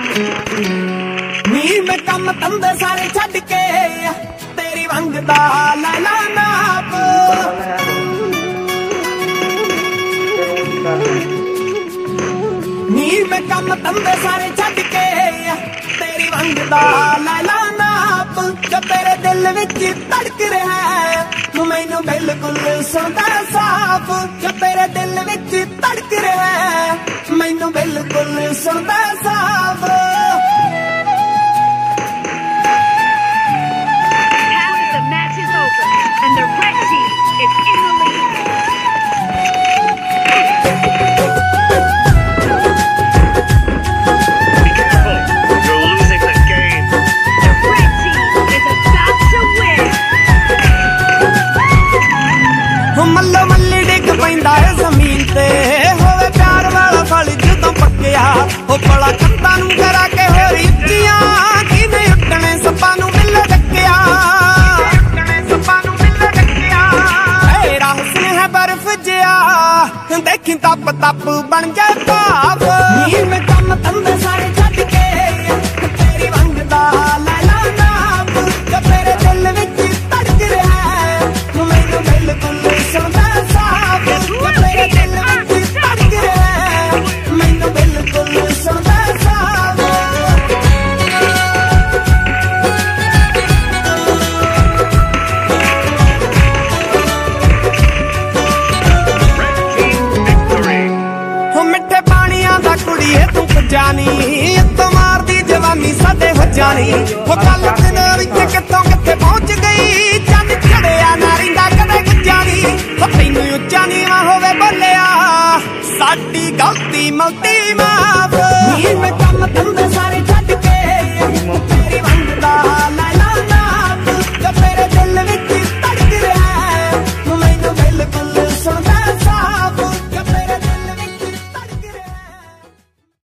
ਨੀ मैं कम धंधे सारे छड्ड के तेरी मंगदा लैला नाप नी मैं कम धंधे सारे छड्ड के तेरी मंगदा लैला नाप जो तेरे दिल विच धड़क रहा है मैनू बिल्कुल सुनदा साफ जो तेरे दिल विच धड़क रहा है मैनू बिल्कुल सुनदा साफ And the red team is in the lead. Be careful, you're losing the game. The red team is about to win. मल्लो मल्ली डिग पैंदा है जमीन ते होवे प्यार वाला फल जदों पक्किया हो बड़ा खत्ता नूं करा के होरी जियां किने उठने सप्पा नूं मिल डकिया बर्फ जिया देखी तप तप बन गया भाव नी मैं कम धंधे सारे छड्ड के तेरी मंगदा लैला नाप जो तेरे दिल विच धड़क रहा है मैनू बिल्कुल सुनदा साफ जो तेरे दिल विच धड़क रहा है मैनू बिल्कुल सुनदा साफ जानी तो मार दी जवानी साडे हो जानी वो गल दिन विच कित्थों कित्थे पहुंच गई चंद छड़िया नारिंदा कदे गुजानी हो तैनू उच्चा नीवां होवे बोलिया साडी गलती मलती